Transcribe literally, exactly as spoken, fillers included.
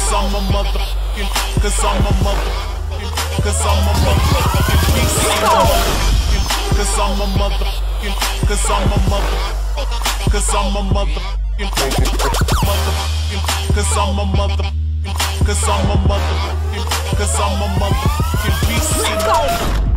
Cause I'm a motherfucking, cause I'm a motherfucking, cause I'm a motherfucking beast in the motherfucking, cause I'm a motherfucking, cause I'm a motherfucking, cause I'm a motherfucking, motherfucking, cause I'm a motherfucking, cause I'm a motherfucking, cause I'm a motherfucking beast in the